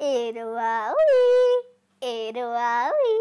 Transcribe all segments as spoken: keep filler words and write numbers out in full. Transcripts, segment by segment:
Eruawi, Eruawi.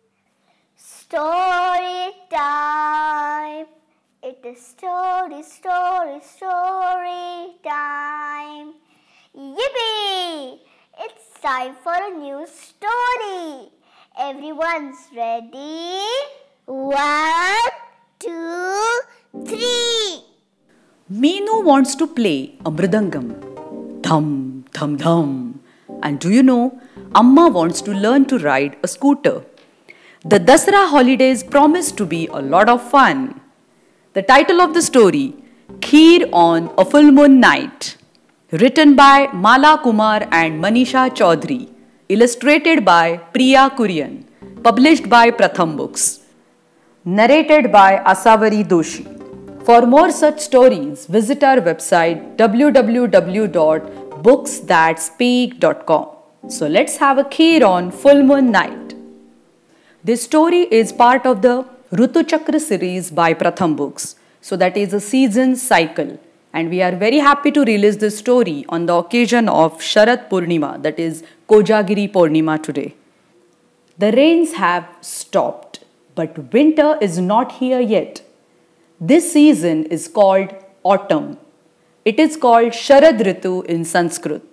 Story time. It is story, story, story time. Yippee! It's time for a new story. Everyone's ready? One, two, three. Meenu wants to play a mrudangam. Dham, dham, dham. And do you know, Amma wants to learn to ride a scooter. The Dasara holidays promise to be a lot of fun. The title of the story, Kheer on a Full Moon Night. Written by Mala Kumar and Manisha Chaudhry. Illustrated by Priya Kuriyan. Published by Pratham books. Narrated by Asawari Doshi. For more such stories, visit our website w w w dot books that speak dot com. So let's have a kheer on Full Moon Night. This story is part of the Rutu Chakra series by Pratham books. So that is a season cycle. And we are very happy to release this story on the occasion of Sharad Purnima, that is Kojagiri Purnima today. The rains have stopped, but winter is not here yet. This season is called autumn. It is called Sharad Ritu in Sanskrit.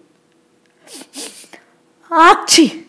Achchi!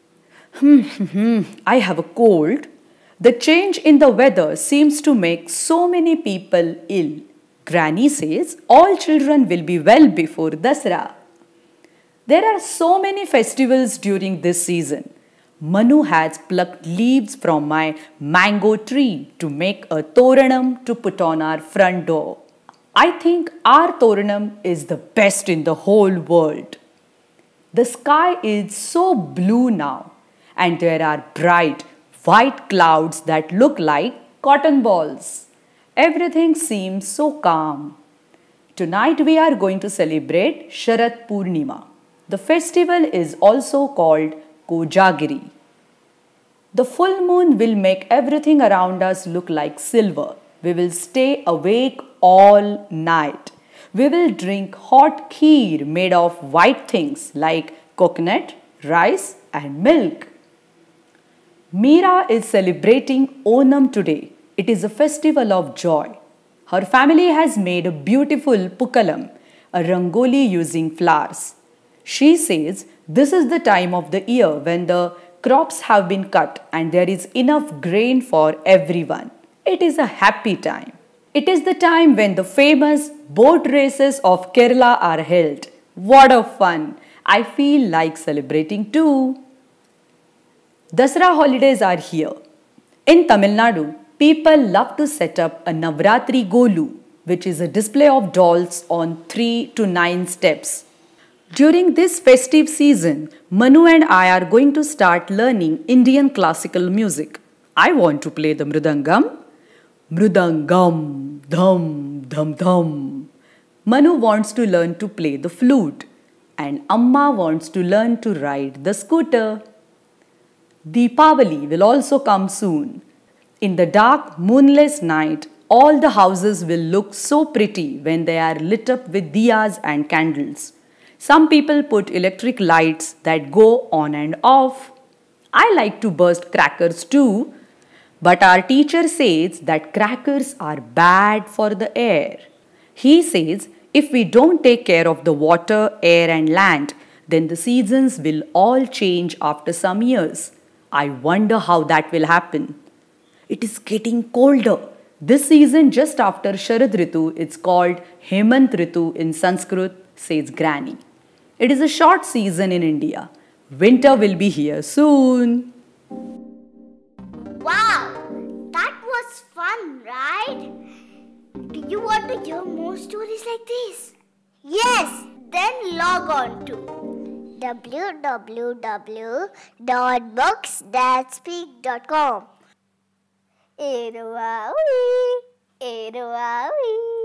I have a cold. The change in the weather seems to make so many people ill. Granny says all children will be well before Dasara. There are so many festivals during this season. Manu has plucked leaves from my mango tree to make a toranam to put on our front door. I think our toranam is the best in the whole world. The sky is so blue now, and there are bright white clouds that look like cotton balls. Everything seems so calm. Tonight we are going to celebrate Sharad Purnima. The festival is also called Kojagiri. The full moon will make everything around us look like silver. We will stay awake all night. We will drink hot kheer made of white things like coconut, rice and milk. Meera is celebrating Onam today. It is a festival of joy. Her family has made a beautiful pukkalam, a rangoli using flowers. She says this is the time of the year when the crops have been cut and there is enough grain for everyone. It is a happy time. It is the time when the famous boat races of Kerala are held. What a fun! I feel like celebrating too. Dasara holidays are here. In Tamil Nadu, people love to set up a Navratri Golu, which is a display of dolls on three to nine steps. During this festive season, Manu and I are going to start learning Indian classical music. I want to play the mrudangam. Mrudangam, dham, dham, dham. Manu wants to learn to play the flute. And Amma wants to learn to ride the scooter. Deepavali will also come soon. In the dark, moonless night, all the houses will look so pretty when they are lit up with diyas and candles. Some people put electric lights that go on and off. I like to burst crackers too, but our teacher says that crackers are bad for the air. He says if we don't take care of the water, air and land, then the seasons will all change after some years. I wonder how that will happen. It is getting colder. This season just after Sharad Ritu, it's called Hemant Ritu in Sanskrit, says Granny. It is a short season in India. Winter will be here soon. Wow, that was fun, right? Do you want to hear more stories like this? Yes, then log on to w w w dot books that speak dot com. Eruawi, Eruawi.